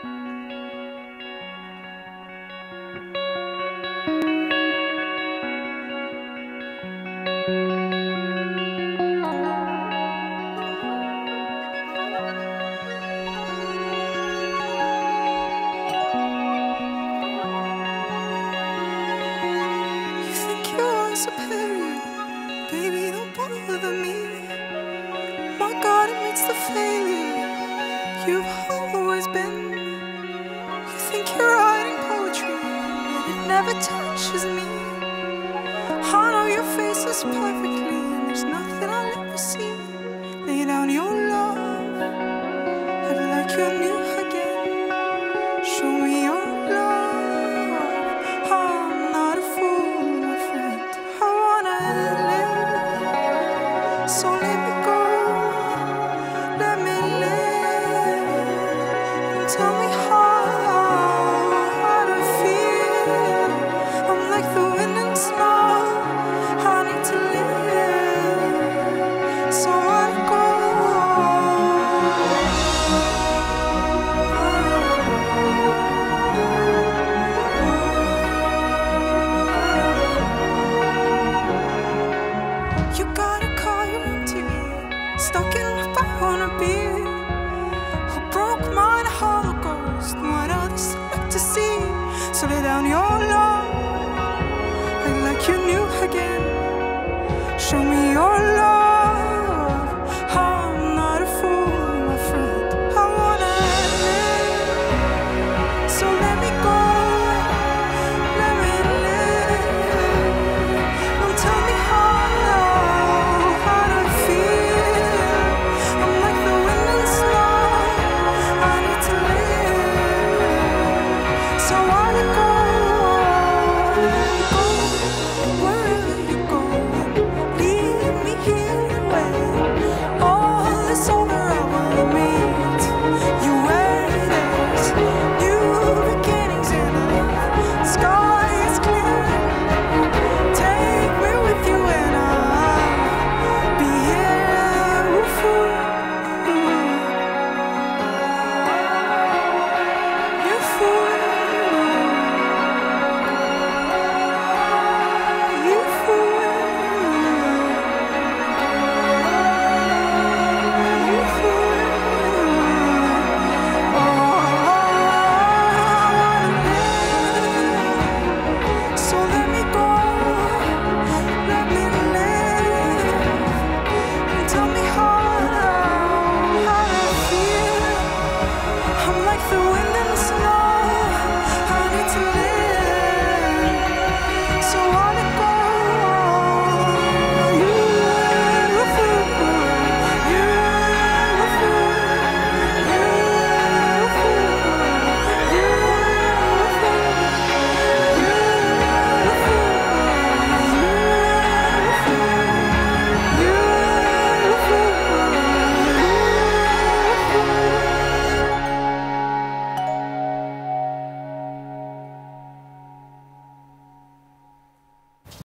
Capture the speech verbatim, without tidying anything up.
Superior, baby, don't bother me. My God, admits the failure you've always been. You think you're writing poetry, but it never touches me. I know your face is perfectly, and there's nothing I'll ever see. Lay down your love, act like you're new again. Show me your love. I'm not a fool, my friend. I wanna live, so let me go. Let me live and tell me how.